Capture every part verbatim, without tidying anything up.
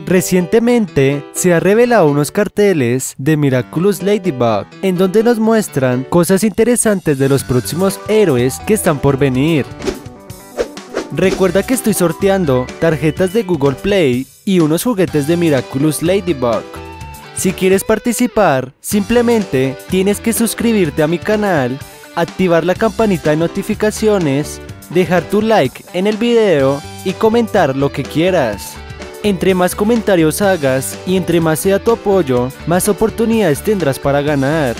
Recientemente se ha revelado unos carteles de Miraculous Ladybug en donde nos muestran cosas interesantes de los próximos héroes que están por venir. Recuerda que estoy sorteando tarjetas de Google Play y unos juguetes de Miraculous Ladybug. Si quieres participar, simplemente tienes que suscribirte a mi canal, activar la campanita de notificaciones, dejar tu like en el video y comentar lo que quieras. Entre más comentarios hagas y entre más sea tu apoyo, más oportunidades tendrás para ganar.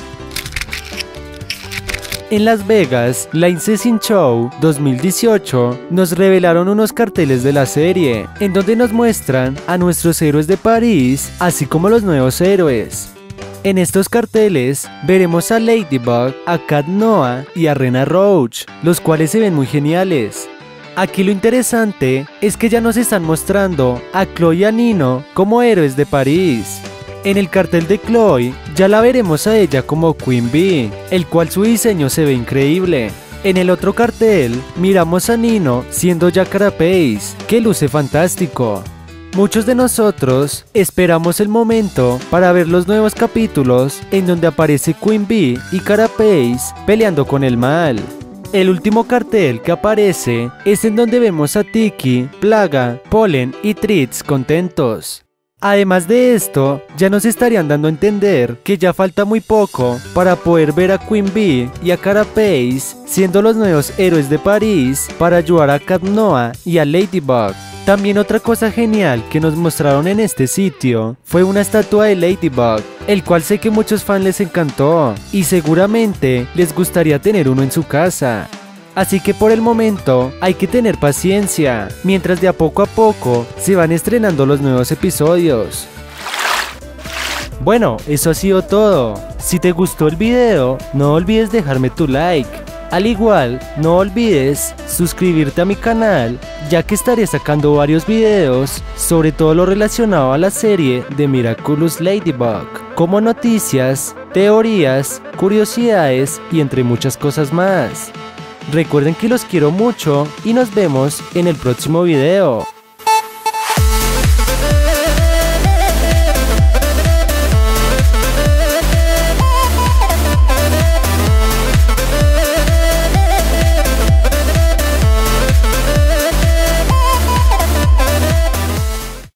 En Las Vegas Licensing Show dos mil dieciocho nos revelaron unos carteles de la serie, en donde nos muestran a nuestros héroes de París, así como los nuevos héroes. En estos carteles veremos a Ladybug, a Cat Noir y a Rena Roach, los cuales se ven muy geniales. Aquí lo interesante es que ya nos están mostrando a Chloe y a Nino como héroes de París. En el cartel de Chloe ya la veremos a ella como Queen Bee, el cual su diseño se ve increíble. En el otro cartel miramos a Nino siendo Jack Carapace, que luce fantástico. Muchos de nosotros esperamos el momento para ver los nuevos capítulos en donde aparece Queen Bee y Carapace peleando con el mal. El último cartel que aparece es en donde vemos a Tiki, Plaga, Pollen y Treats contentos. Además de esto, ya nos estarían dando a entender que ya falta muy poco para poder ver a Queen Bee y a Carapace siendo los nuevos héroes de París para ayudar a Cat Noir y a Ladybug. También otra cosa genial que nos mostraron en este sitio fue una estatua de Ladybug, el cual sé que muchos fans les encantó y seguramente les gustaría tener uno en su casa. Así que por el momento hay que tener paciencia, mientras de a poco a poco se van estrenando los nuevos episodios. Bueno, eso ha sido todo. Si te gustó el video, no olvides dejarme tu like. Al igual, no olvides suscribirte a mi canal, ya que estaré sacando varios videos sobre todo lo relacionado a la serie de Miraculous Ladybug, como noticias, teorías, curiosidades y entre muchas cosas más. Recuerden que los quiero mucho y nos vemos en el próximo video.